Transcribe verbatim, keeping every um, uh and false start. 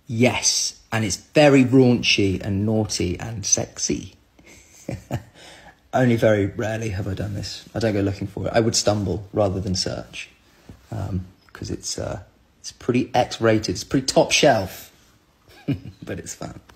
Yes, and it's very raunchy and naughty and sexy. Only very rarely have I done this. I don't go looking for it. I would stumble rather than search, because um, it's uh, it's pretty X-rated. It's pretty top shelf, but it's fun.